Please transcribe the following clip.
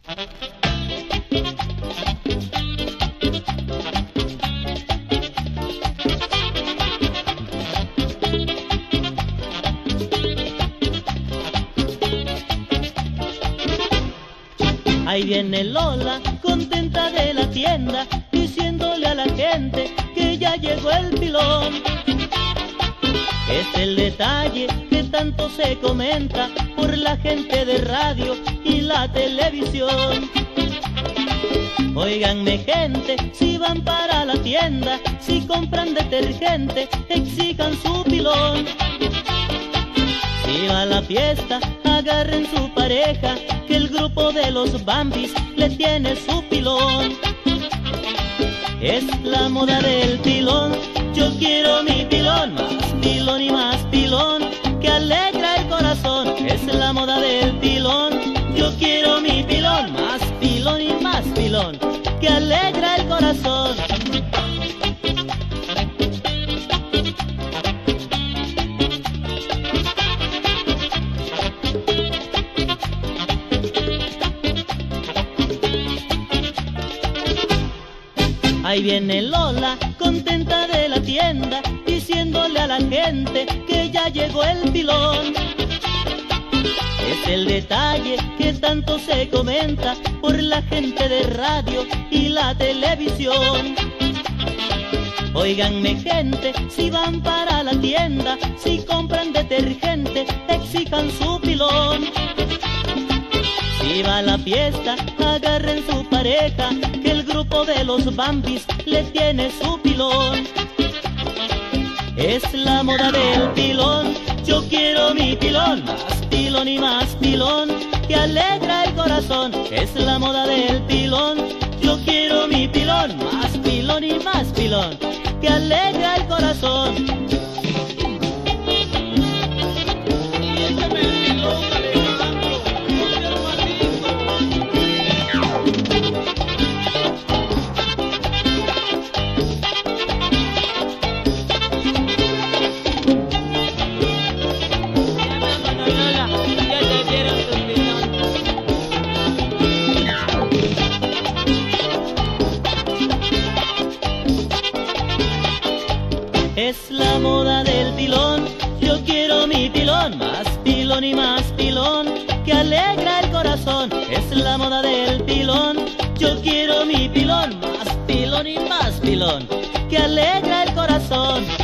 Ahí viene Lola, contenta de la tienda, diciéndole a la gente que ya llegó el pilón. Es el detalle que tanto se comenta por la gente de radio y la televisión. Óiganme gente, si van para la tienda, si compran detergente, exijan su pilón. Si va a la fiesta, agarren su pareja, que el grupo de los Bambis le tiene su pilón. Es la moda del pilón, yo quiero mi pilón, más pilón y más pilón, que alegra el corazón. Es la moda del pilón, yo quiero mi pilón, más pilón y más pilón, que alegra el corazón. Ahí viene Lola, contenta de la tienda, diciéndole a la gente que ya llegó el pilón. Es el detalle que tanto se comenta por la gente de radio y la televisión. Óiganme gente, si van para la tienda, si compran detergente, exijan su pilón. Si va a la fiesta, agarren su pareja, que el grupo de los Bambis le tiene su pilón. Es la moda del pilón, yo quiero mi pilón, más pilón y más pilón, que alegra el corazón. Es la moda del pilón, yo quiero mi pilón, más pilón y más pilón, que alegra el corazón. Es la moda del pilón, yo quiero mi pilón, más pilón y más pilón, que alegra el corazón. Es la moda del pilón, yo quiero mi pilón, más pilón y más pilón, que alegra el corazón.